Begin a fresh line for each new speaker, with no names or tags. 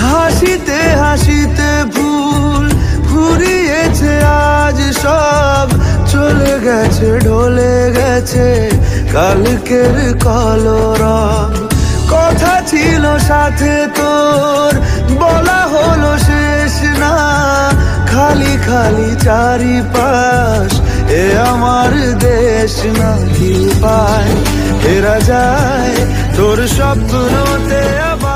হাসিতে হাসিতে ভুল ফুরিয়েছে আজ সব, চলে গেছে ঢলে গেছে কালকের কালো রং। কথা ছিল সাথে তোর, বলা হলো শেষ না, খালি খালি চারিপাশ, এ আমার দেশ না। কি পায় ফেরা যায় তোর স্বপ্নতে আবার।